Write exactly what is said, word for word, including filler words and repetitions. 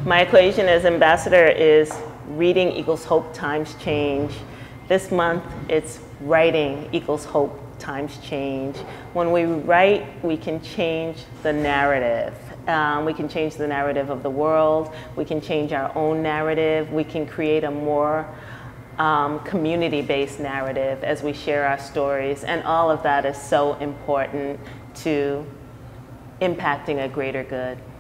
My equation as ambassador is reading equals hope times change. This month, it's writing equals hope times change. When we write, we can change the narrative. Um, we can change the narrative of the world. We can change our own narrative. We can create a more um, community-based narrative as we share our stories. And all of that is so important to impacting a greater good.